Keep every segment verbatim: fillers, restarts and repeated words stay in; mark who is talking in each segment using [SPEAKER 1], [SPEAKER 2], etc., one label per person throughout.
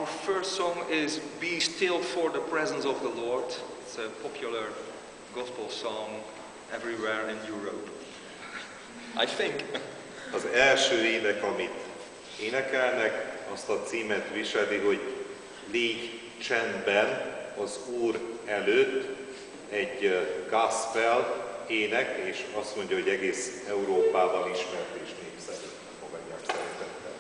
[SPEAKER 1] Our first song is Be Still for the Presence of the Lord. It's a popular gospel song everywhere in Europe. I think.
[SPEAKER 2] Az első ének, amit énekelnek, azt a címet viseli, hogy légy csendben az Úr előtt, egy gospel ének, és azt mondja, hogy egész Európában ismert és népszerű. Fogadják szeretettel.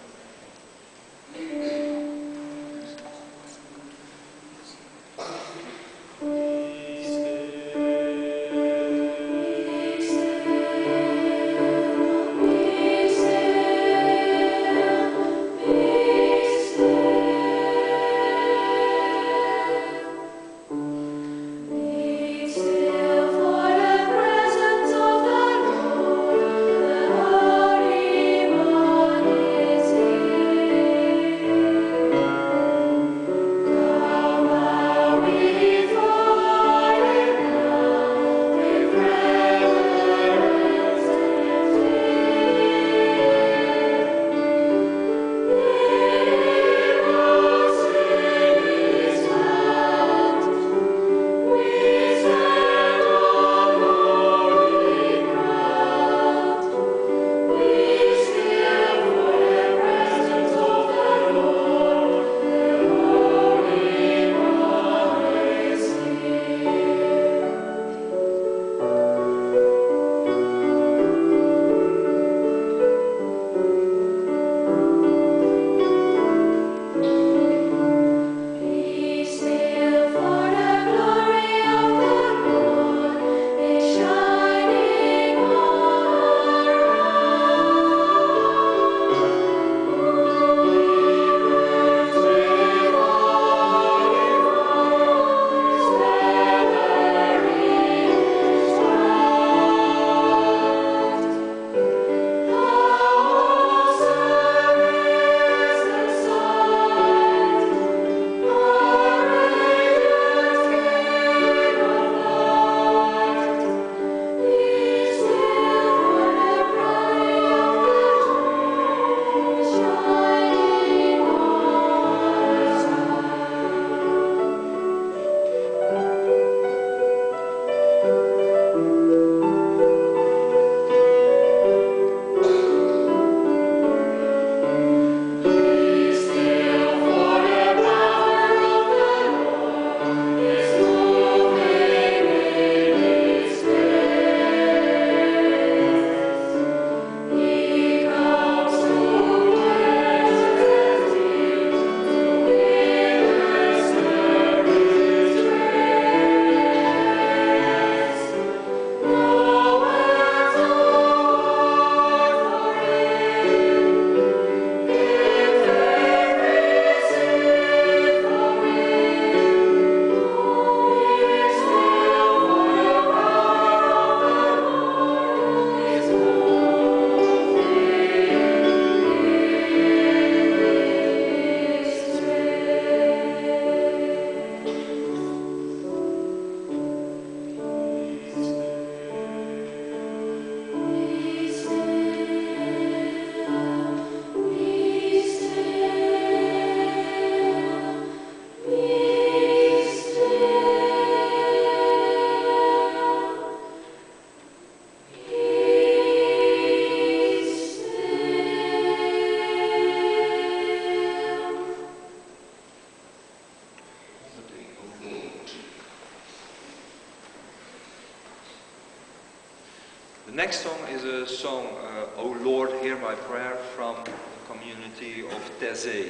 [SPEAKER 1] The next song is a song, uh, O Lord, Hear My Prayer, from the community of Taizé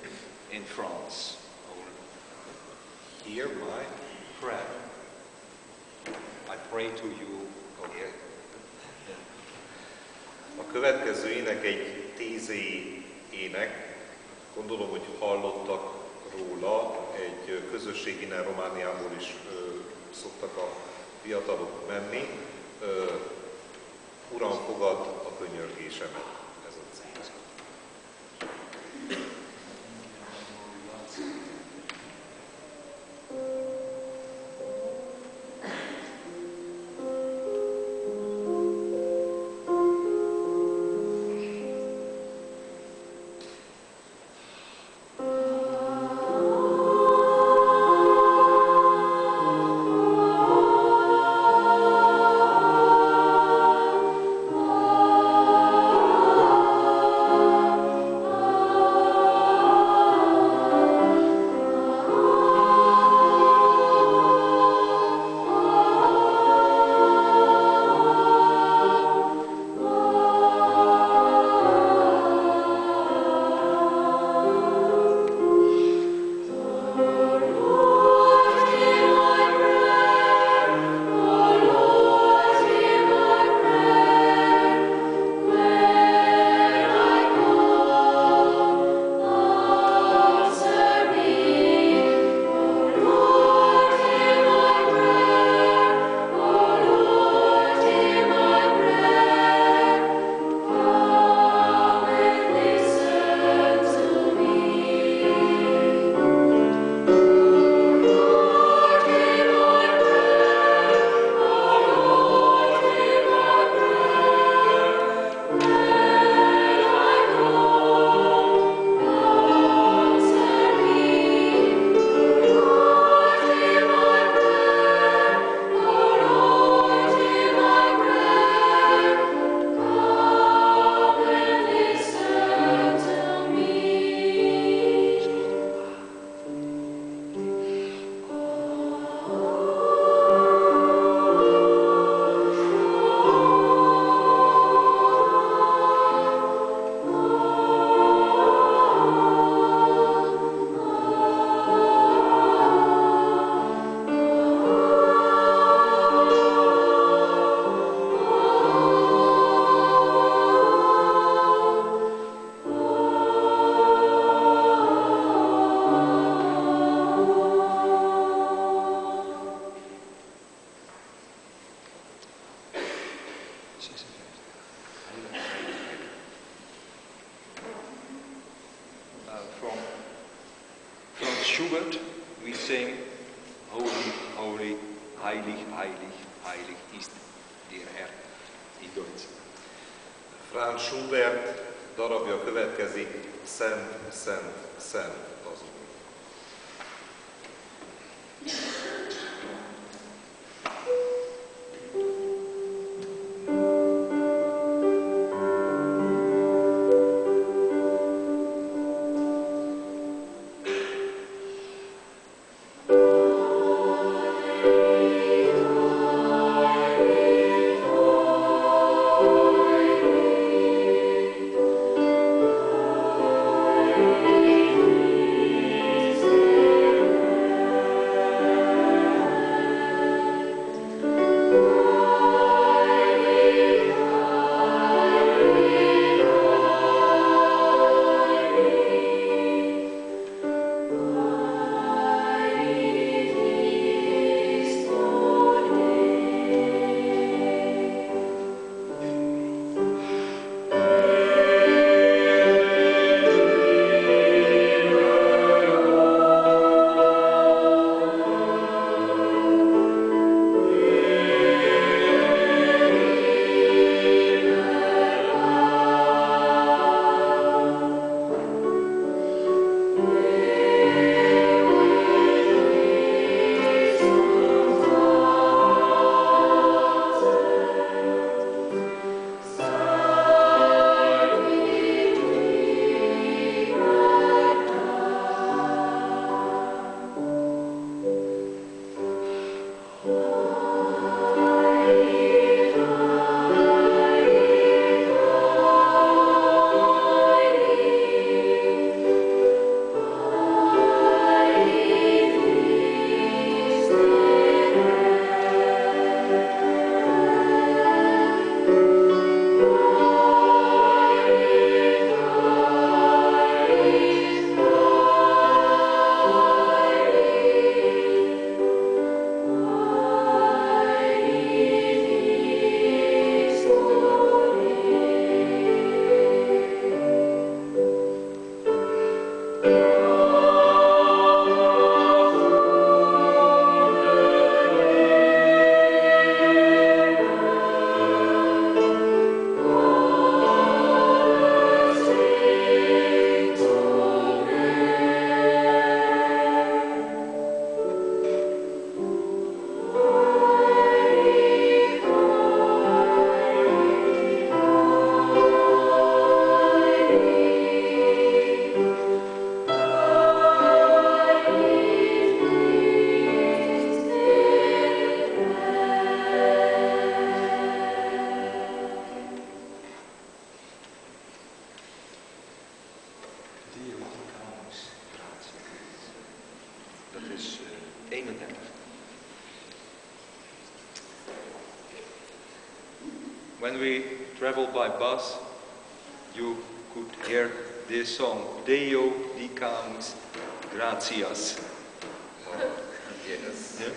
[SPEAKER 1] in France.
[SPEAKER 2] Hear my
[SPEAKER 1] Prayer. I pray to you, O Lord.
[SPEAKER 2] A következő ének egy tézéi ének. Gondolom, hogy hallottak róla, egy közösség innen Romániából is ö, szoktak a fiatalok menni. Ö, Uram, fogad a könyörgésemet, ez a cím.
[SPEAKER 3] Oh
[SPEAKER 1] Schubert, we sing, Holy, holy, heilig, heilig, heilig ist der Herr in Deutsch.
[SPEAKER 2] Franz Schubert darabja következik, Szent, Szent, Szent az Úr.
[SPEAKER 1] When we travel by bus, you could hear this song, Deo dicamus gratias.
[SPEAKER 2] Yes.
[SPEAKER 1] Yeah?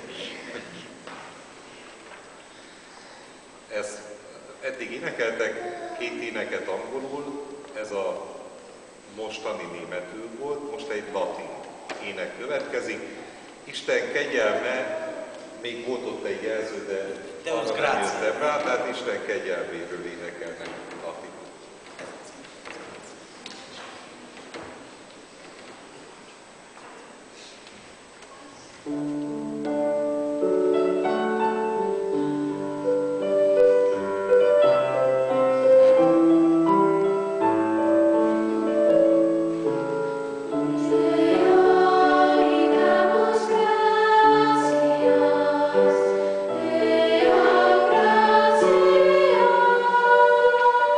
[SPEAKER 2] Ez, eddig énekeltek két éneket angolul, ez a mostani németül volt, most egy latin ének következik. Isten kegyelme, még volt ott egy jelző, de
[SPEAKER 3] Deus
[SPEAKER 2] arra nem
[SPEAKER 3] gratia.
[SPEAKER 2] jöttem rá, tehát Isten kegyelméről énekelnek latin.
[SPEAKER 4] Gracias.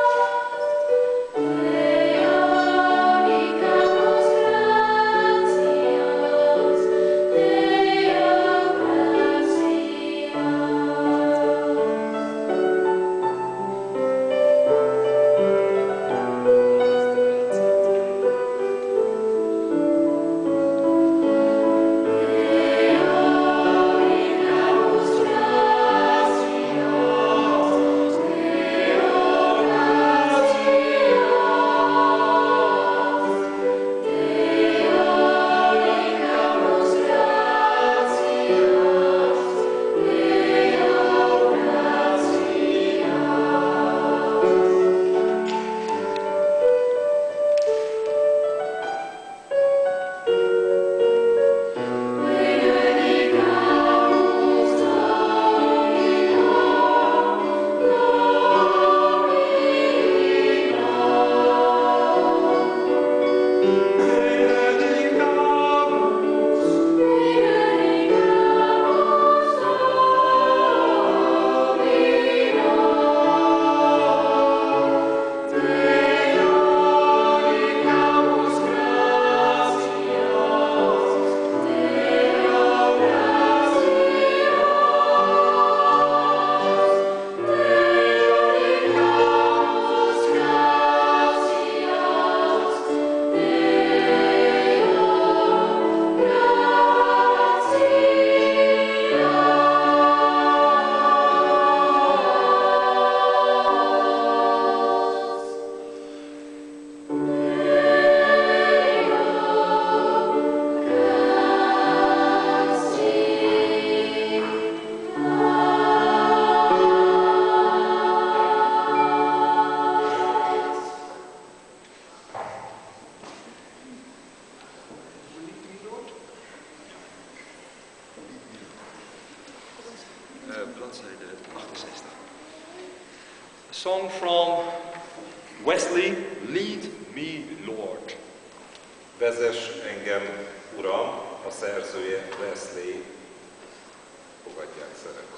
[SPEAKER 1] bladzijde achtenzestig. A song from Wesley, Lead Me Lord.
[SPEAKER 2] Vezess engem, Uram, a szerzője Wesley, fogadják szeretettel.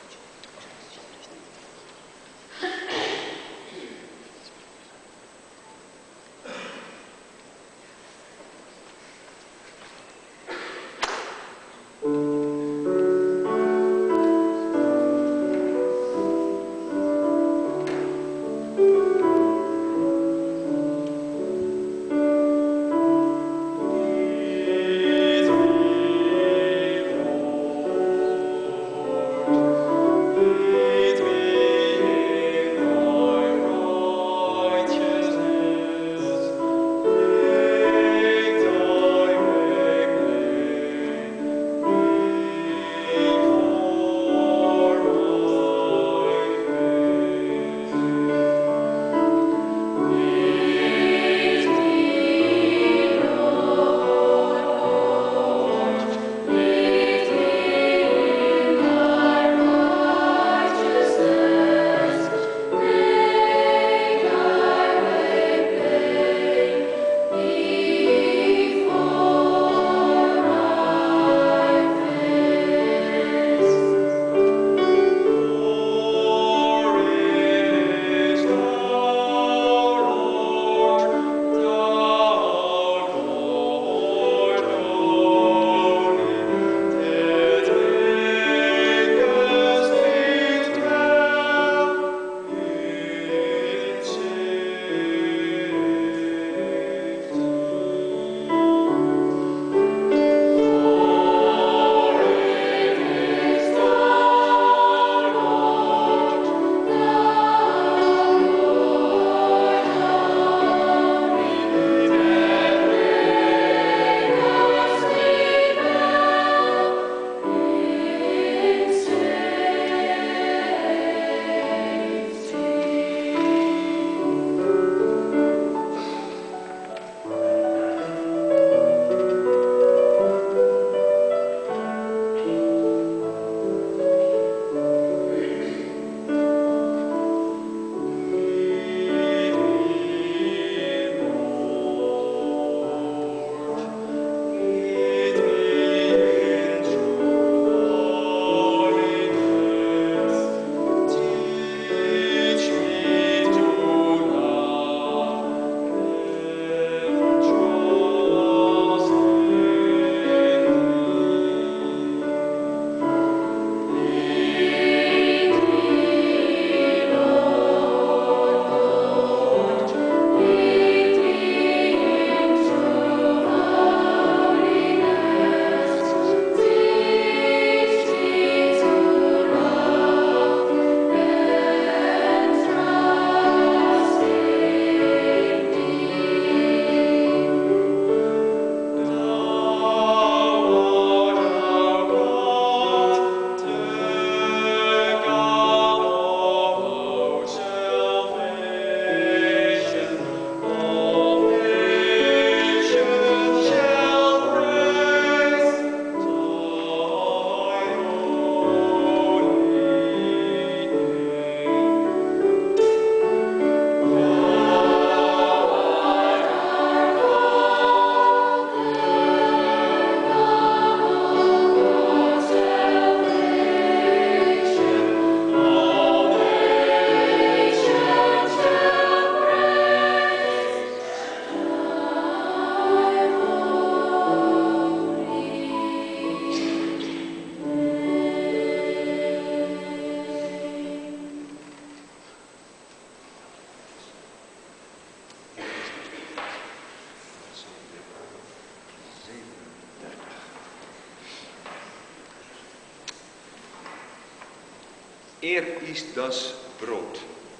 [SPEAKER 1] Er ist das Brot.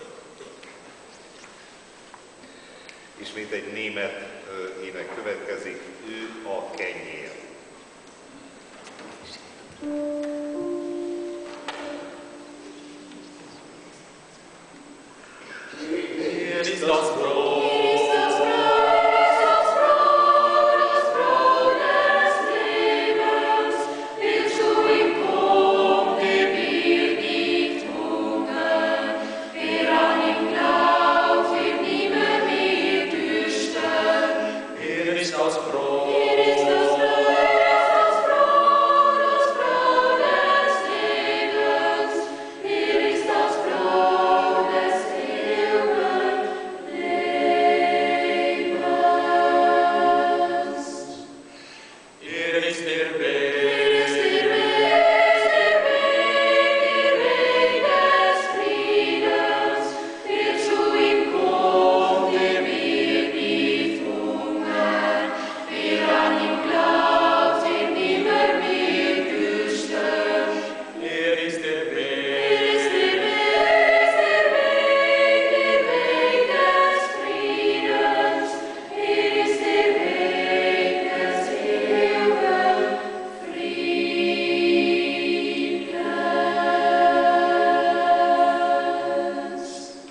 [SPEAKER 2] Ismét egy német ö, ének következik, ő a kenyér.
[SPEAKER 3] Er ist das Brot.
[SPEAKER 4] Zu ihm kommt, der wir die
[SPEAKER 3] das Brot.
[SPEAKER 4] Hier ist das Brot, das Brot, das Brot des Lebens. Hier ist das Brot des ewigen Lebens.
[SPEAKER 3] Hier ist der Weg.
[SPEAKER 4] Hier ist der Weg, der Weg, der Weg des Friedens. Wer zu ihm kommt, der wird nicht hungern. Wer an ihn glaubt, wird nimmer mehr dürsten.
[SPEAKER 3] Hier ist der
[SPEAKER 4] Hier
[SPEAKER 3] Weg.
[SPEAKER 4] ist der Weg, der Weg, der Weg des Friedens. Hier ist der Weg des ewigen Friedens.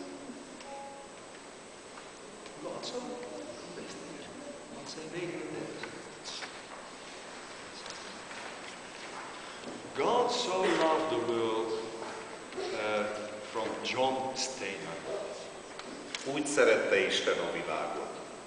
[SPEAKER 1] God zo, beste Heer, wat zijn wegen in dit? God so loved the world, uh, from John Steiner.
[SPEAKER 2] Úgy szerette Isten a világot.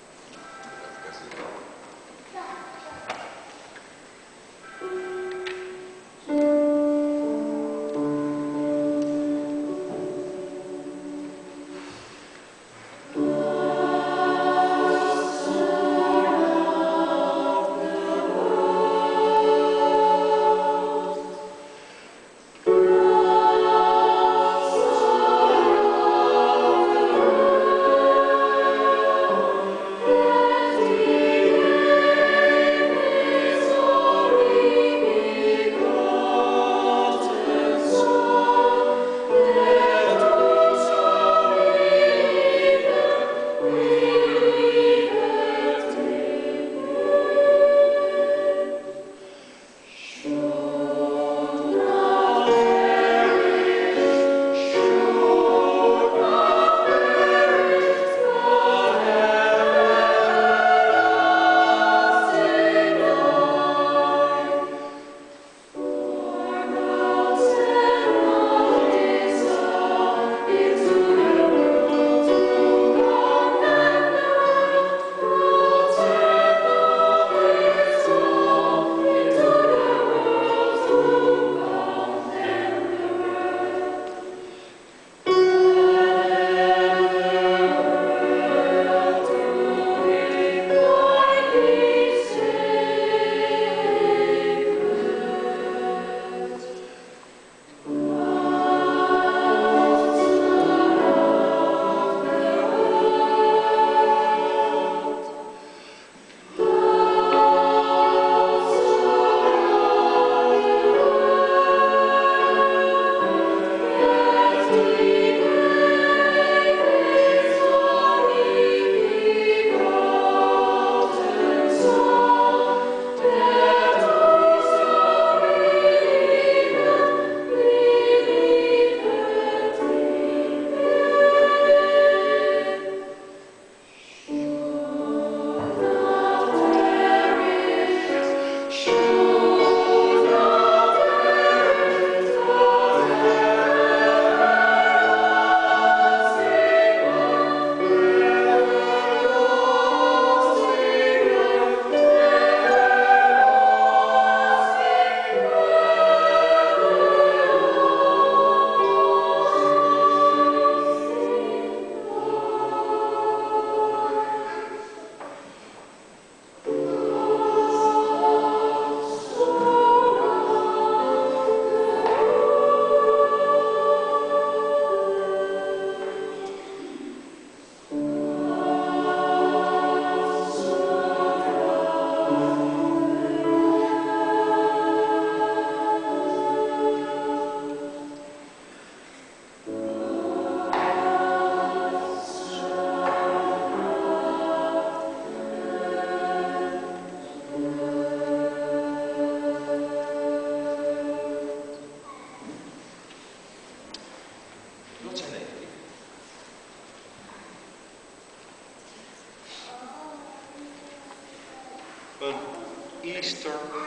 [SPEAKER 1] Een Easter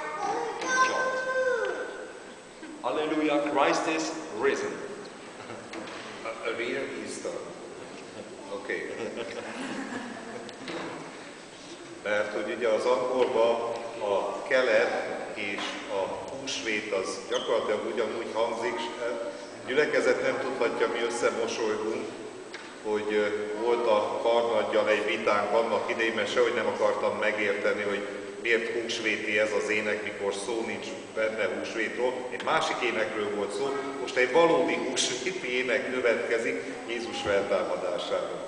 [SPEAKER 1] chant. Hallelujah, Christ is risen.
[SPEAKER 2] A, a real Easter. Oké. Okay. Mert hogy ugye az angolban a kelet és a húsvét az gyakorlatilag ugyanúgy hangzik, a gyülekezet nem tudhatja, mi összemosolygunk, hogy volt a karnaggyal egy vitánk annak idején, mert sehogy nem akartam megérteni, hogy miért húsvéti ez az ének, mikor szó nincs benne húsvétról. Egy másik énekről volt szó, most egy valódi húsvéti ének következik Jézus feltámadásáról.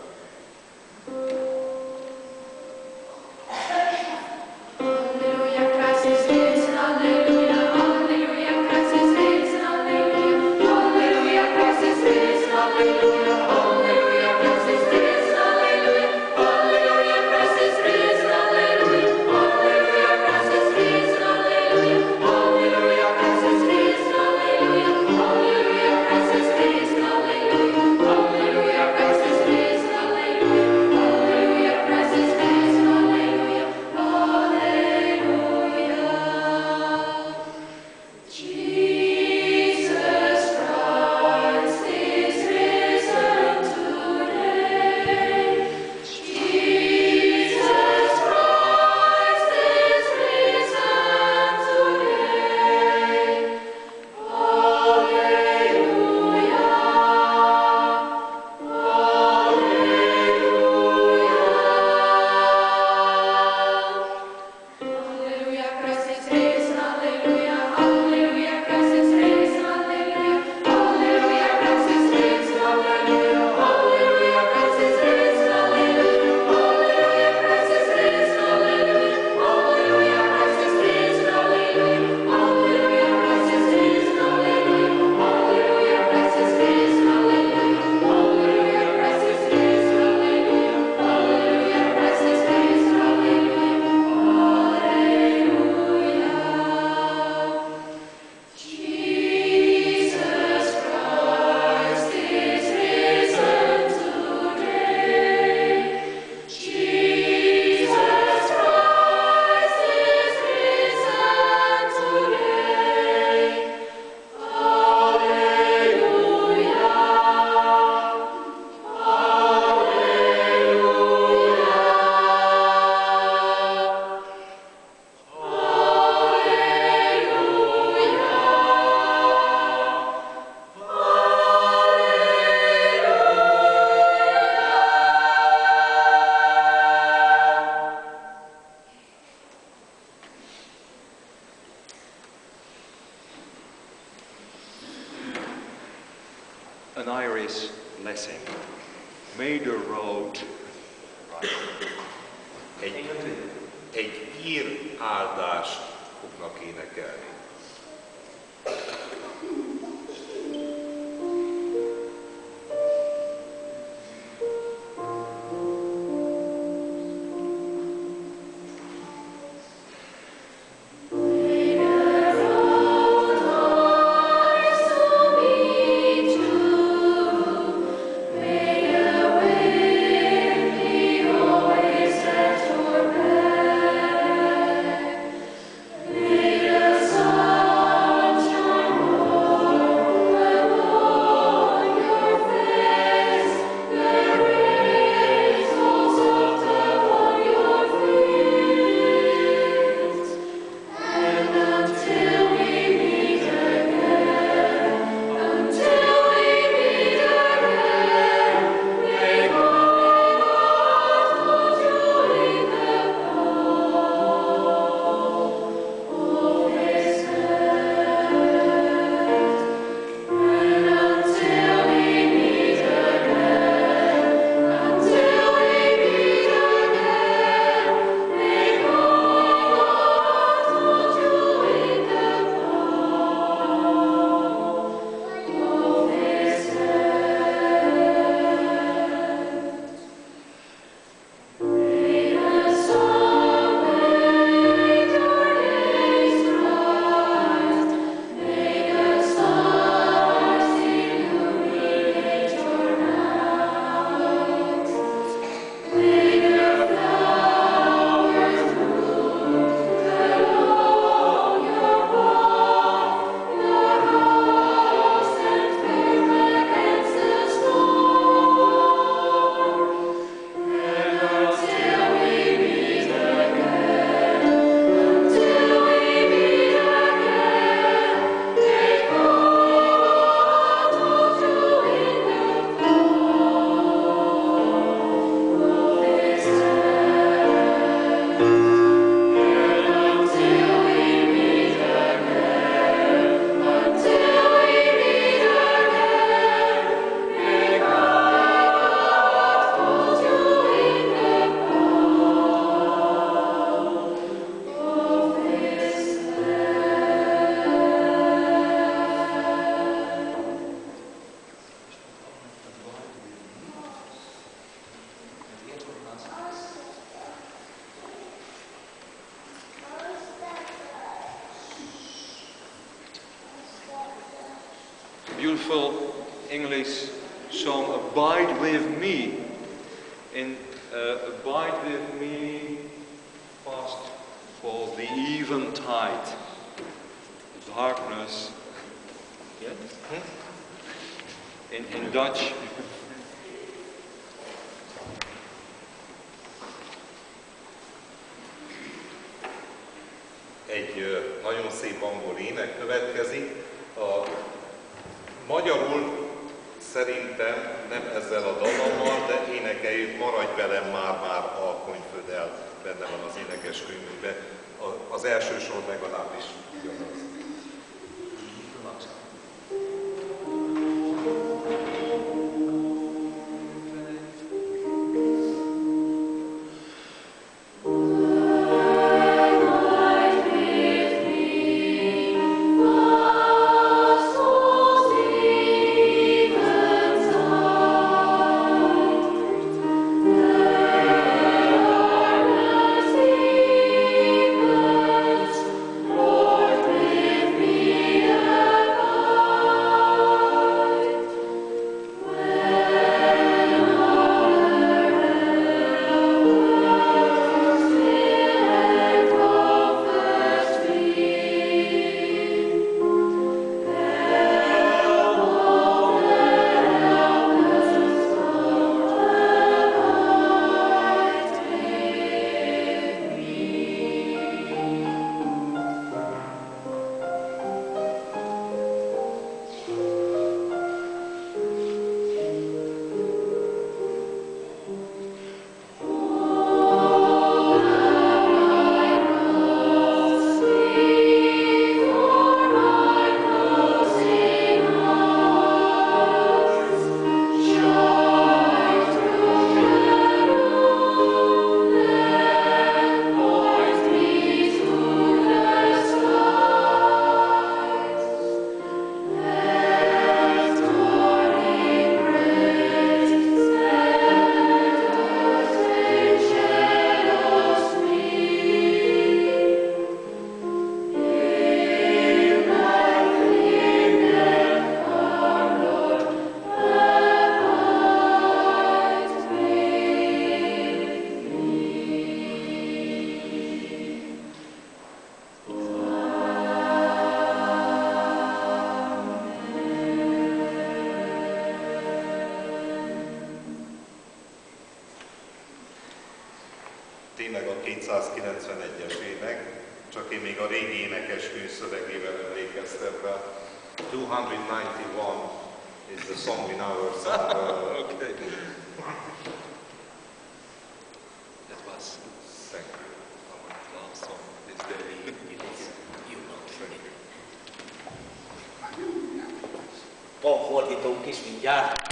[SPEAKER 1] An Irish blessing. May the road
[SPEAKER 2] Egy, egy ír áldást fognak énekelni.
[SPEAKER 4] May the sun
[SPEAKER 1] beautiful English song, Abide With Me. In uh, Abide With Me, fast fall the eventide, darkness. Yes? In, in Dutch.
[SPEAKER 2] Egy ö, nagyon szép angol ének következik. A magyarul szerintem nem ezzel a dallammal, de énekeljük, Maradj velem már-már alkonyföddel, benne van az énekeskönyvünkben. A, az első sor legalábbis ugyanaz. Tényleg a kétszázkilencvenegyes ének, csak én még a régi énekeskönyv szövegével emlékeztem rá. two ninety-one is the song in our song.
[SPEAKER 1] Okay. That was
[SPEAKER 2] Thank you.
[SPEAKER 1] our last song this day.
[SPEAKER 5] Van fordítónk is mindjárt.